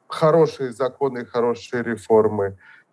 хорошие законы, хорошие реформы.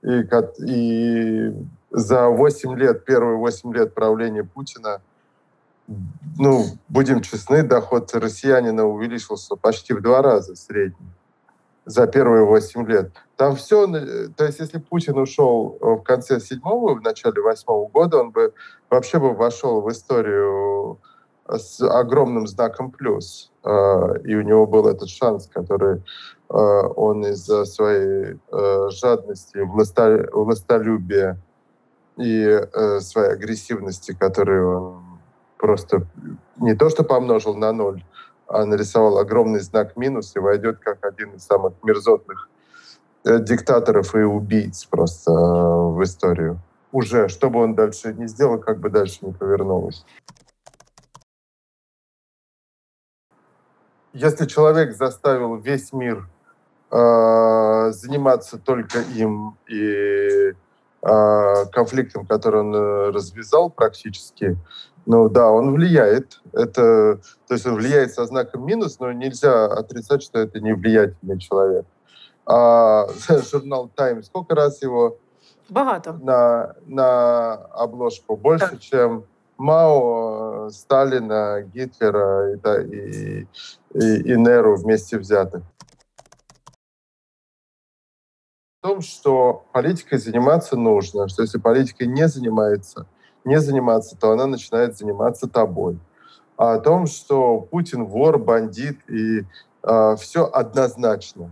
И за 8 лет, первые 8 лет правления Путина, будем честны, доход россиянина увеличился почти в 2 раза средний за первые 8 лет. Там все, то есть если Путин ушел в конце 7-го, в начале 8-го года, он бы вообще вошел в историю с огромным знаком плюс. И у него был этот шанс, который он из-за своей жадности, властолюбия и своей агрессивности, которую он просто не то что помножил на 0, а нарисовал огромный знак минус и войдет как один из самых мерзотных диктаторов и убийц просто в историю. Уже, что бы он дальше не сделал, как бы дальше не повернулось. Если человек заставил весь мир заниматься только им и конфликтом, который он развязал практически, да, он влияет. То есть он влияет со знаком минус, но нельзя отрицать, что это не влиятельный человек. Журнал Time, сколько раз его Багато. на обложку? Больше, Так. чем Мао, Сталина, Гитлера и Неру вместе взятых. В том, что политикой заниматься нужно, что если политикой не заниматься, то она начинает заниматься тобой. А о том, что Путин вор, бандит и все однозначно.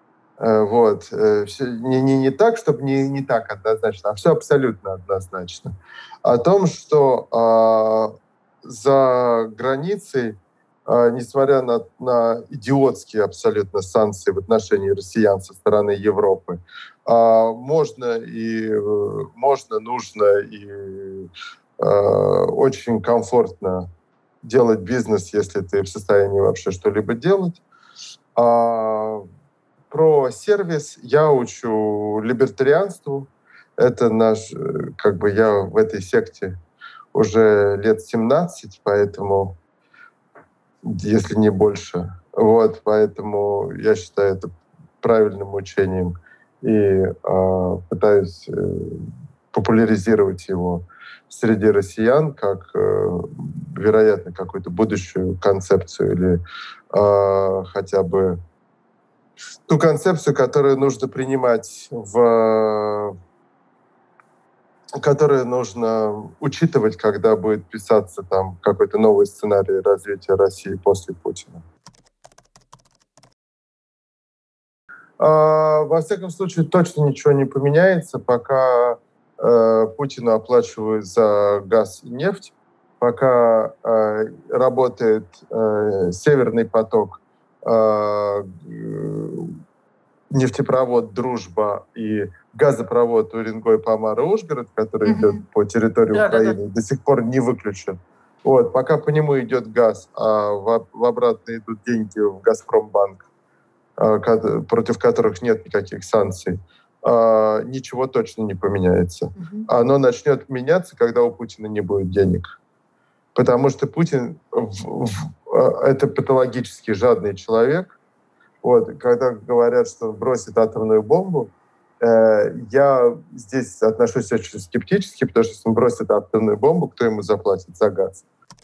Не так, чтобы не так однозначно, а все абсолютно однозначно. О том, что за границей, несмотря на идиотские абсолютно санкции в отношении россиян со стороны Европы, можно, нужно и очень комфортно делать бизнес, если ты в состоянии вообще что-либо делать. Про сервис я учу либертарианству. Это я в этой секте уже лет 17, поэтому, если не больше. Поэтому я считаю это правильным учением и пытаюсь популяризировать его среди россиян как, вероятно, какую-то будущую концепцию или хотя бы ту концепцию, которую нужно принимать, которую нужно учитывать, когда будет писаться там какой-то новый сценарий развития России после Путина. Во всяком случае, точно ничего не поменяется, пока Путину оплачивают за газ и нефть, пока работает Северный поток, нефтепровод «Дружба» и газопровод Уренгой, Помара, Ужгород, который идет по территории Украины, до сих пор не выключен. Пока по нему идет газ, а в обратно идут деньги в «Газпромбанк», против которых нет никаких санкций, ничего точно не поменяется. Оно начнет меняться, когда у Путина не будет денег. Потому что Путин это патологически жадный человек. Когда говорят, что он бросит атомную бомбу, я здесь отношусь очень скептически, потому что если он бросит атомную бомбу, кто ему заплатит за газ?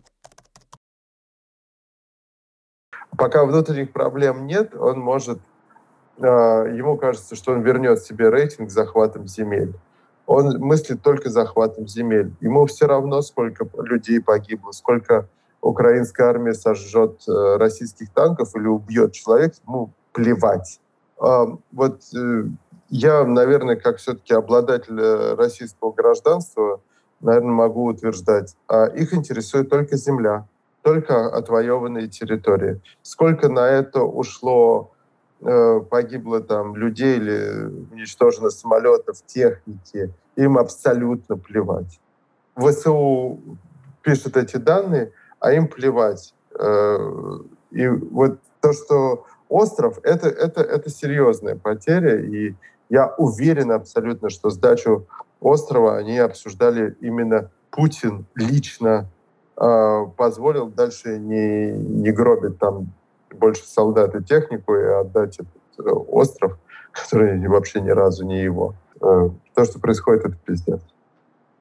Пока внутренних проблем нет, он может... Ему кажется, что он вернет себе рейтинг захватом земель. Он мыслит только захватом земель. Ему все равно, сколько людей погибло, сколько украинская армия сожжет российских танков или убьет человека, ему плевать. Я, наверное, как все-таки обладатель российского гражданства, наверное, могу утверждать, их интересует только земля, только отвоеванные территории. Сколько на это ушло, погибло там людей или уничтожено самолетов, техники, им абсолютно плевать. ВСУ пишет эти данные, а им плевать. И то, что остров, это серьезная потеря, и я уверен абсолютно, что сдачу острова они обсуждали именно Путин лично, позволил дальше не гробить там больше солдат и технику и отдать этот остров, который вообще ни разу не его. То, что происходит, это пиздец.